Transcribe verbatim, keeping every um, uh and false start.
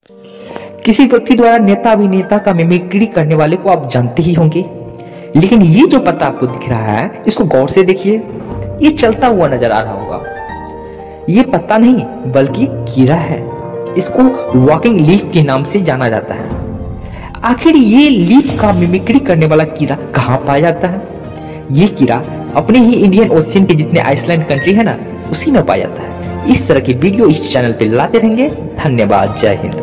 किसी व्यक्ति द्वारा नेता अभिनेता का मिमिक्री करने वाले को आप जानते ही होंगे, लेकिन ये जो पत्ता आपको दिख रहा है इसको गौर से देखिए। ये चलता हुआ नजर आ रहा होगा। ये पत्ता नहीं बल्कि कीड़ा है। इसको वॉकिंग लीफ के नाम से जाना जाता है। आखिर ये लीफ का मिमिक्री करने वाला कीड़ा कहाँ पाया जाता है? ये कीड़ा अपने ही इंडियन ओशियन के जितने आइसलैंड कंट्री है ना, उसी में पाया जाता है। इस तरह की वीडियो इस चैनल पे लाते रहेंगे। धन्यवाद। जय हिंद।